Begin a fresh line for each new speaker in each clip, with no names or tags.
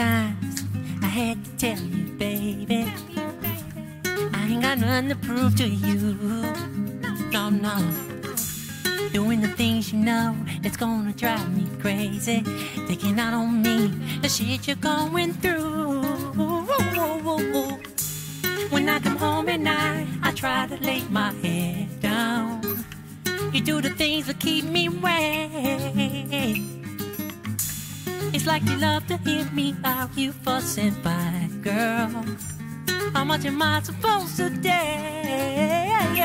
times I had to tell you, baby, I ain't got nothing to prove to you. No, no. Doing the things you know that's gonna drive me crazy, taking out on me the shit you're going through. When I come home at night, I try to lay my head down. You do the things that keep me awake. It's like you love to hear me out, you fuss and fight, girl. How much am I supposed to dare?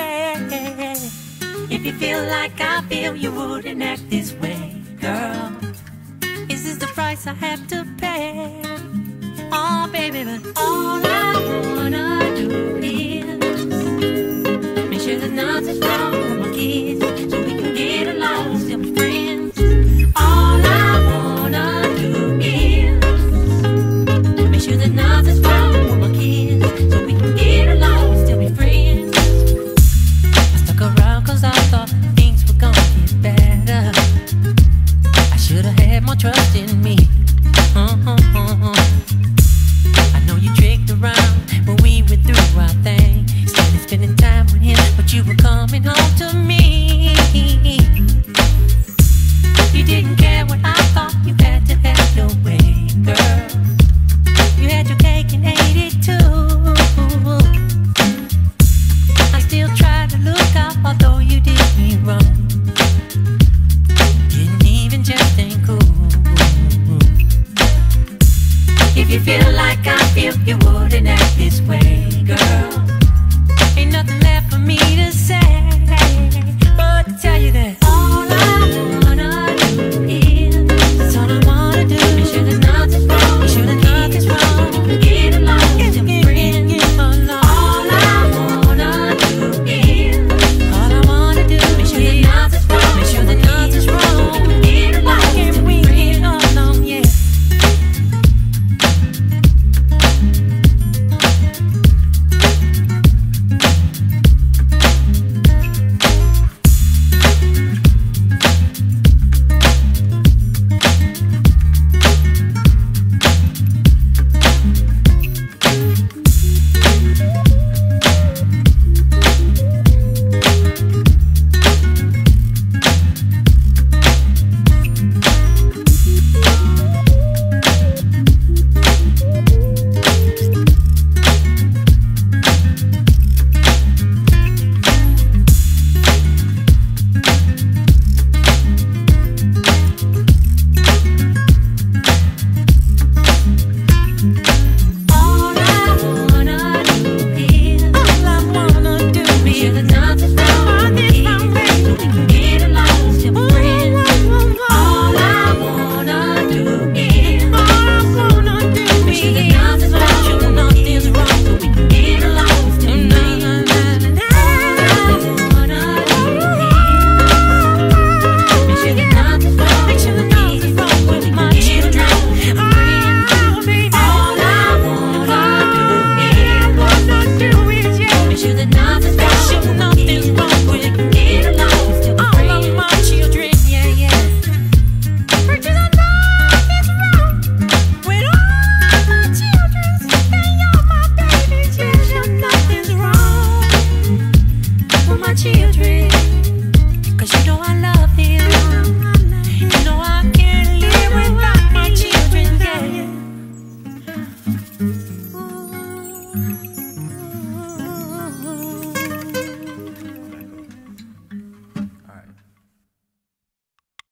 If you feel like I feel, you wouldn't act this way, girl. Is this the price I have to pay? Oh, baby, but all I wanna do is make sure that nothing's wrong with my kids, so we can get along and still be friends. All I wanna do is make sure that nothing's wrong with my kids, so we can get along and still be friends. I stuck around cause I thought things were gonna get better. I should've had more trust in me. I know you tricked around when we went through our thing. Instead of spending time with him, but you were coming home to me.